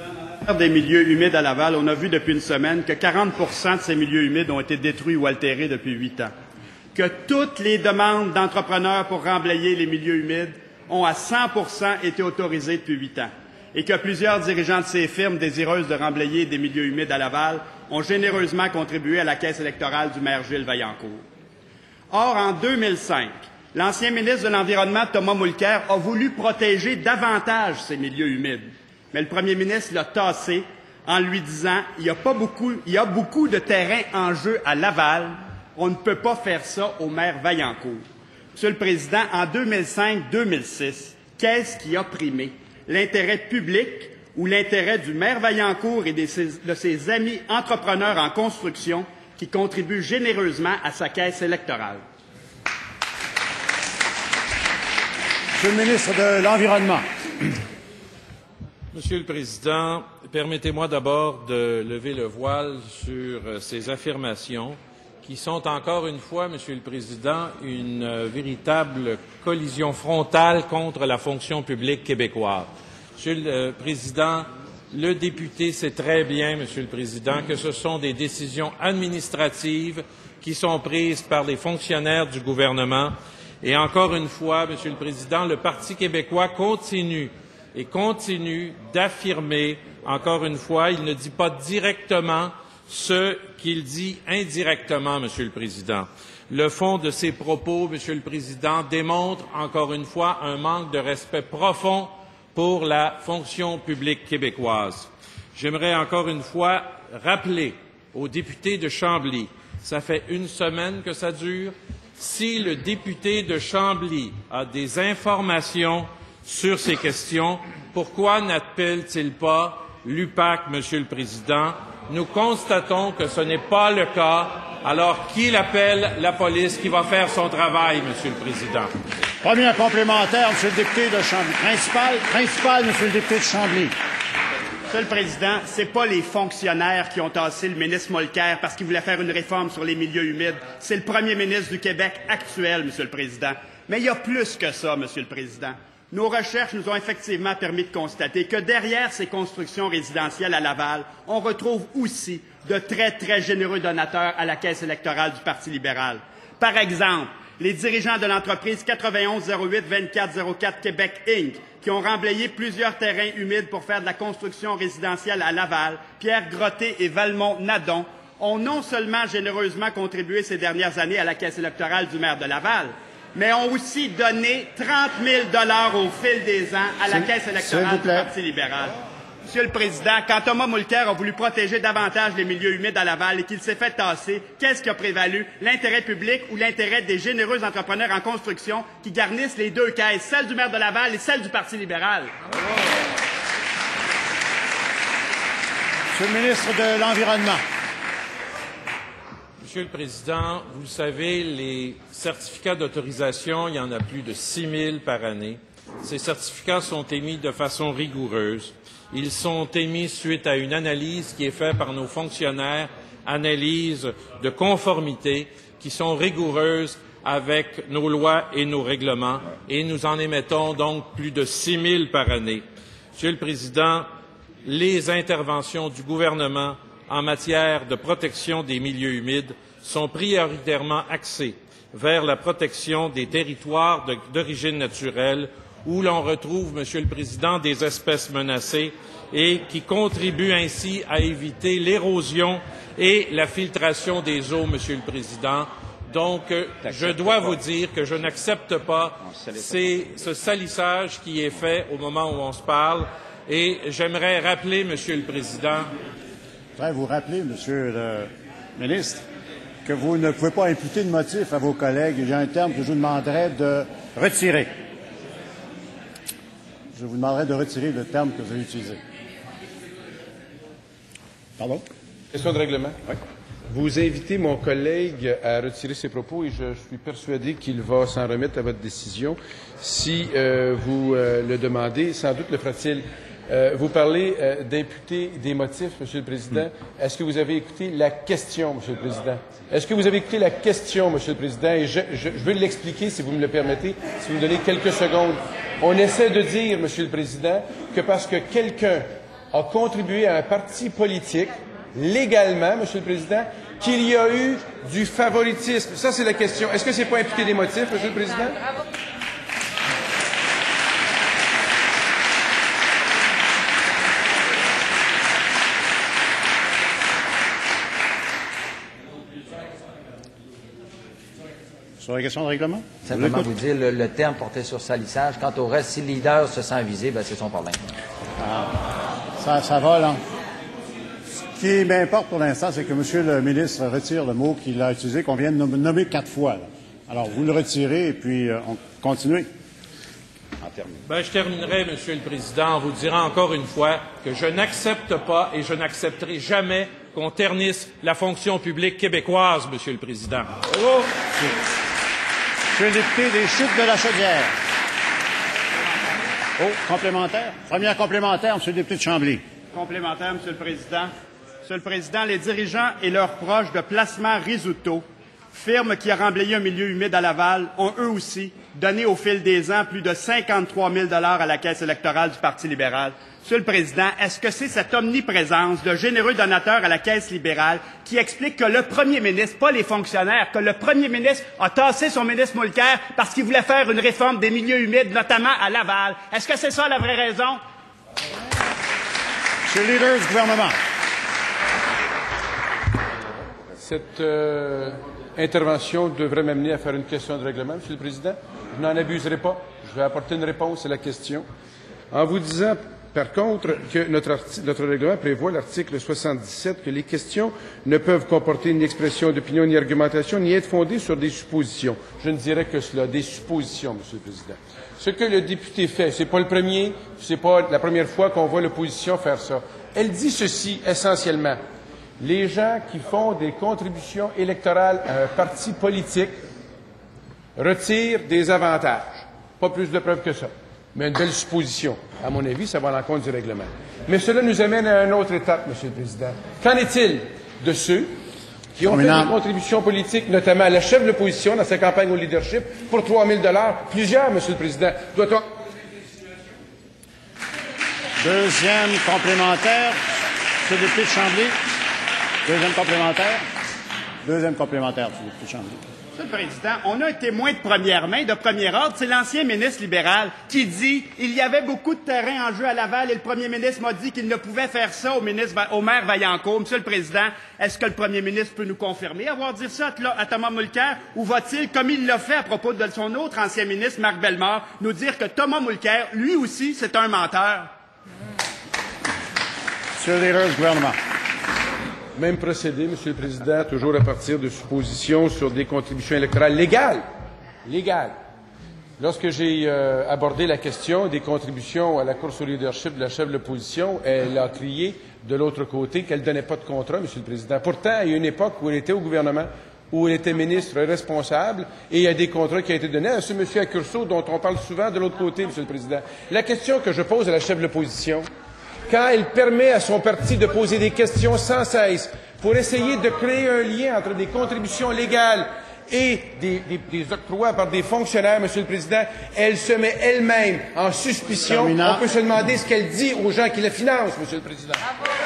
Des milieux humides à Laval, on a vu depuis une semaine que 40 de ces milieux humides ont été détruits ou altérés depuis 8 ans. Que toutes les demandes d'entrepreneurs pour remblayer les milieux humides ont à 100 été autorisées depuis 8 ans. Et que plusieurs dirigeants de ces firmes désireuses de remblayer des milieux humides à Laval ont généreusement contribué à la caisse électorale du maire Gilles Vaillancourt. Or, en 2005, l'ancien ministre de l'Environnement, Thomas Mulcair, a voulu protéger davantage ces milieux humides. Mais le premier ministre l'a tassé en lui disant « Il y a beaucoup de terrain en jeu à Laval. On ne peut pas faire ça au maire Vaillancourt. » Monsieur le Président, en 2005-2006, qu'est-ce qui a primé? L'intérêt public ou l'intérêt du maire Vaillancourt et de ses amis entrepreneurs en construction qui contribuent généreusement à sa caisse électorale? Monsieur le ministre de l'Environnement. Monsieur le Président, permettez-moi d'abord de lever le voile sur ces affirmations qui sont encore une fois, Monsieur le Président, une véritable collision frontale contre la fonction publique québécoise. Monsieur le Président, le député sait très bien, Monsieur le Président, que ce sont des décisions administratives qui sont prises par les fonctionnaires du gouvernement. Et encore une fois, Monsieur le Président, le Parti québécois continue d'affirmer, encore une fois, il ne dit pas directement ce qu'il dit indirectement, Monsieur le Président. Le fond de ses propos, Monsieur le Président, démontre, encore une fois, un manque de respect profond pour la fonction publique québécoise. J'aimerais encore une fois rappeler aux députés de Chambly, ça fait une semaine que ça dure, si le député de Chambly a des informations sur ces questions, pourquoi n'appelle-t-il pas l'UPAC, Monsieur le Président? Nous constatons que ce n'est pas le cas. Alors, qu'il appelle la police qui va faire son travail, Monsieur le Président? Premier complémentaire, Monsieur le député de Chambly. Principal, Monsieur le député de Chambly. Monsieur le Président, ce n'est pas les fonctionnaires qui ont tassé le ministre Mulcair parce qu'il voulait faire une réforme sur les milieux humides. C'est le premier ministre du Québec actuel, Monsieur le Président. Mais il y a plus que ça, Monsieur le Président. Nos recherches nous ont effectivement permis de constater que derrière ces constructions résidentielles à Laval, on retrouve aussi de très, très généreux donateurs à la caisse électorale du Parti libéral. Par exemple, les dirigeants de l'entreprise 9108-2404 Québec Inc., qui ont remblayé plusieurs terrains humides pour faire de la construction résidentielle à Laval, Pierre Grotté et Valmont-Nadon, ont non seulement généreusement contribué ces dernières années à la caisse électorale du maire de Laval, mais ont aussi donné 30 000 $ au fil des ans à la caisse électorale du Parti libéral. Monsieur le Président, quand Thomas Mulcair a voulu protéger davantage les milieux humides à Laval et qu'il s'est fait tasser, qu'est-ce qui a prévalu? L'intérêt public ou l'intérêt des généreux entrepreneurs en construction qui garnissent les deux caisses, celle du maire de Laval et celle du Parti libéral? Monsieur le ministre de l'Environnement. Monsieur le Président, vous le savez, les certificats d'autorisation, il y en a plus de 6 000 par année. Ces certificats sont émis de façon rigoureuse. Ils sont émis suite à une analyse qui est faite par nos fonctionnaires, analyse de conformité, qui sont rigoureuses avec nos lois et nos règlements, et nous en émettons donc plus de 6 000 par année. Monsieur le Président, les interventions du gouvernement en matière de protection des milieux humides sont prioritairement axées vers la protection des territoires d'origine naturelle où l'on retrouve, Monsieur le Président, des espèces menacées et qui contribuent ainsi à éviter l'érosion et la filtration des eaux, Monsieur le Président. Donc, je dois vous dire que je n'accepte pas ce salissage qui est fait au moment où on se parle et j'aimerais rappeler, Monsieur le Président, Je voudrais vous rappeler, Monsieur le ministre, que vous ne pouvez pas imputer de motif à vos collègues. Il y a un terme que je vous demanderai de retirer. Je vous demanderai de retirer le terme que vous avez utilisé. Pardon? Question de règlement. Oui. Vous invitez mon collègue à retirer ses propos et je suis persuadé qu'il va s'en remettre à votre décision. Si vous le demandez, sans doute le fera-t-il. Vous parlez d'imputer des motifs, Monsieur le Président. Est-ce que vous avez écouté la question, Monsieur le Président? Est-ce que vous avez écouté la question, Monsieur le Président? Et je veux l'expliquer, si vous me le permettez, si vous me donnez quelques secondes. On essaie de dire, Monsieur le Président, que parce que quelqu'un a contribué à un parti politique, légalement, Monsieur le Président, qu'il y a eu du favoritisme? Ça, c'est la question. Est-ce que c'est pas imputer des motifs, Monsieur le Président? Sur la question de règlement? Simplement vous dire le terme porté sur salissage. Quant au reste, si le leader se sent visé, ben c'est son problème. Ça va, là. Ce qui m'importe pour l'instant, c'est que M. le ministre retire le mot qu'il a utilisé, qu'on vient de nommer 4 fois. Là. Alors, vous le retirez et puis on continue. Je terminerai, Monsieur le Président, en vous disant encore une fois que je n'accepte pas et je n'accepterai jamais qu'on ternisse la fonction publique québécoise, Monsieur le Président. Oh. Monsieur le député des Chutes de la Chaudière. Oh, complémentaire. Première complémentaire, Monsieur le député de Chambly. Complémentaire, Monsieur le Président. Monsieur le Président, les dirigeants et leurs proches de Placement Risotto, firme qui a remblayé un milieu humide à Laval, ont eux aussi donné au fil des ans plus de 53 000 $ à la caisse électorale du Parti libéral. Monsieur le Président, est-ce que c'est cette omniprésence de généreux donateurs à la caisse libérale qui explique que le premier ministre, pas les fonctionnaires, que le premier ministre a tassé son ministre Mulcair parce qu'il voulait faire une réforme des milieux humides, notamment à Laval? Est-ce que c'est ça la vraie raison? Monsieur le leader du gouvernement. Cette intervention devrait m'amener à faire une question de règlement, Monsieur le Président. Je n'en abuserai pas. Je vais apporter une réponse à la question en vous disant, par contre, que notre règlement prévoit, l'article 77, que les questions ne peuvent comporter ni expression d'opinion, ni argumentation, ni être fondées sur des suppositions. Je ne dirais que cela, des suppositions, Monsieur le Président. Ce que le député fait, c'est pas la première fois qu'on voit l'opposition faire ça. Elle dit ceci, essentiellement. Les gens qui font des contributions électorales à un parti politique retirent des avantages. Pas plus de preuves que ça. Mais une belle supposition. À mon avis, ça va à l'encontre du règlement. Mais cela nous amène à une autre étape, Monsieur le Président. Qu'en est-il de ceux qui ont fait des contributions politiques, notamment à la chef de l'opposition dans sa campagne au leadership, pour 3 000 $? Plusieurs, Monsieur le Président. Doit-on... Deuxième complémentaire, Monsieur le député de Chambly. Deuxième complémentaire. Deuxième complémentaire, Monsieur le député de Chambly. Monsieur le Président, on a un témoin de première main, de premier ordre, c'est l'ancien ministre libéral qui dit « Il y avait beaucoup de terrain en jeu à Laval et le premier ministre m'a dit qu'il ne pouvait faire ça au maire Vaillancourt. » Monsieur le Président, est-ce que le premier ministre peut nous confirmer avoir dit ça à Thomas Mulcair ou va-t-il, comme il l'a fait à propos de son autre ancien ministre, Marc Bellemare, nous dire que Thomas Mulcair, lui aussi, c'est un menteur? Monsieur le leader du gouvernement. Même procédé, Monsieur le Président, toujours à partir de suppositions sur des contributions électorales légales. Légales. Lorsque j'ai abordé la question des contributions à la course au leadership de la chef de l'opposition, elle a crié de l'autre côté qu'elle ne donnait pas de contrat, Monsieur le Président. Pourtant, il y a une époque où elle était au gouvernement, où elle était ministre responsable, et il y a des contrats qui ont été donnés à ce monsieur Accurso dont on parle souvent de l'autre côté, Monsieur le Président. La question que je pose à la chef de l'opposition, quand elle permet à son parti de poser des questions sans cesse pour essayer de créer un lien entre des contributions légales et des octrois par des fonctionnaires, Monsieur le Président, elle se met elle-même en suspicion. On peut se demander ce qu'elle dit aux gens qui la financent, Monsieur le Président. Bravo.